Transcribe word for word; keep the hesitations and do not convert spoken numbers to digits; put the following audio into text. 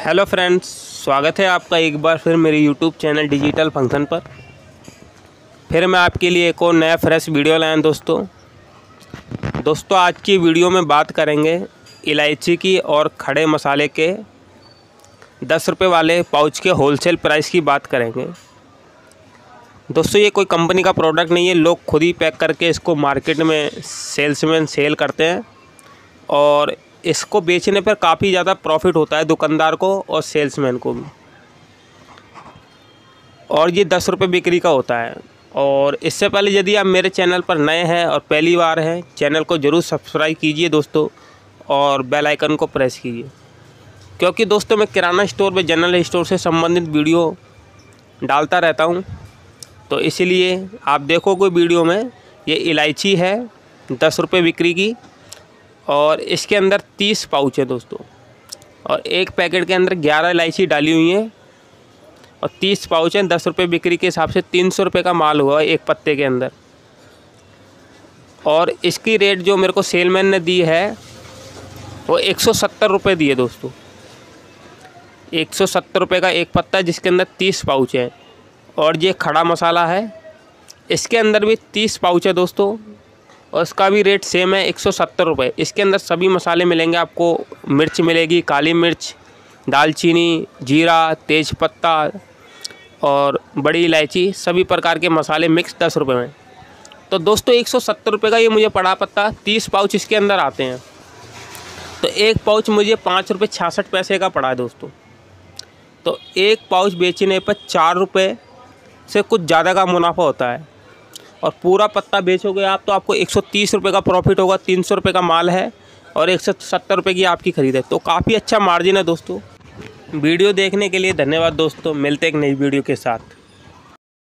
Hello friends, स्वागत है आपका एक बार फिर मेरे यूट्यूब चैनल डिजिटल फंक्शन पर। फिर मैं आपके लिए एक और नया फ्रेश वीडियो लाया दोस्तों दोस्तों आज की वीडियो में बात करेंगे इलायची की और खड़े मसाले के दस रुपये वाले पाउच के होलसेल प्राइस की बात करेंगे। दोस्तों ये कोई कंपनी का प्रोडक्ट नहीं है, लोग खुद ही पैक करके इसको मार्केट में सेल्समैन सेल करते हैं और इसको बेचने पर काफ़ी ज़्यादा प्रॉफिट होता है दुकानदार को और सेल्समैन को भी। और ये दस रुपये बिक्री का होता है। और इससे पहले यदि आप मेरे चैनल पर नए हैं और पहली बार हैं, चैनल को ज़रूर सब्सक्राइब कीजिए दोस्तों और बेल आइकन को प्रेस कीजिए, क्योंकि दोस्तों मैं किराना स्टोर में जनरल स्टोर से संबंधित वीडियो डालता रहता हूँ। तो इसीलिए आप देखोगे वीडियो में ये इलायची है दस रुपये बिक्री की और इसके अंदर तीस पाउच है दोस्तों, और एक पैकेट के अंदर ग्यारह इलायची डाली हुई है और तीस पाउच हैं। दस रुपये बिक्री के हिसाब से तीन सौ रुपये का माल हुआ एक पत्ते के अंदर। और इसकी रेट जो मेरे को सेलमैन ने दी है वो एक सौ सत्तर रुपये दी है दोस्तों। एक सौ सत्तर रुपये का एक पत्ता जिसके अंदर तीस पाउच है। और ये खड़ा मसाला है, इसके अंदर भी तीस पाउच है दोस्तों और इसका भी रेट सेम है एक सौ सत्तर रुपये। इसके अंदर सभी मसाले मिलेंगे आपको, मिर्च मिलेगी, काली मिर्च, दालचीनी, जीरा, तेज़पत्ता और बड़ी इलायची, सभी प्रकार के मसाले मिक्स दस रुपये में। तो दोस्तों एक सौ सत्तर रुपये का ये मुझे पड़ा पत्ता, तीस पाउच इसके अंदर आते हैं। तो एक पाउच मुझे पाँच रुपये छियासठ पैसे का पड़ा है दोस्तों। तो एक पाउच बेचने पर चार रुपये से कुछ ज़्यादा का मुनाफा होता है। और पूरा पत्ता बेचोगे आप तो आपको एक सौ तीस रुपये का प्रॉफिट होगा। तीन सौ रुपये का माल है और एक सौ सत्तर रुपये की आपकी खरीद है, तो काफ़ी अच्छा मार्जिन है दोस्तों। वीडियो देखने के लिए धन्यवाद दोस्तों, मिलते एक नई वीडियो के साथ।